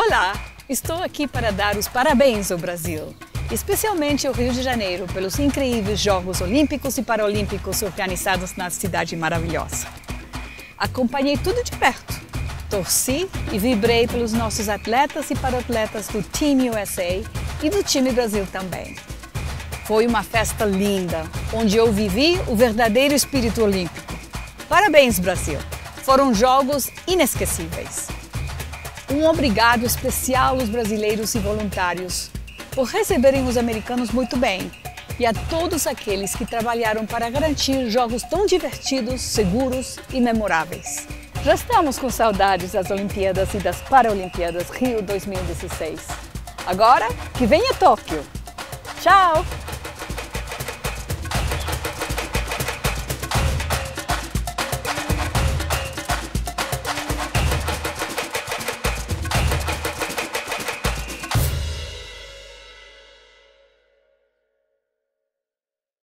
Olá! Estou aqui para dar os parabéns ao Brasil, especialmente ao Rio de Janeiro, pelos incríveis Jogos Olímpicos e Paralímpicos organizados na cidade maravilhosa. Acompanhei tudo de perto, torci e vibrei pelos nossos atletas e para-atletas do Team USA e do Time Brasil também. Foi uma festa linda, onde eu vivi o verdadeiro espírito olímpico. Parabéns, Brasil! Foram jogos inesquecíveis. Um obrigado especial aos brasileiros e voluntários por receberem os americanos muito bem e a todos aqueles que trabalharam para garantir jogos tão divertidos, seguros e memoráveis. Já estamos com saudades das Olimpíadas e das Paralimpíadas Rio 2016. Agora que venha Tóquio! Tchau!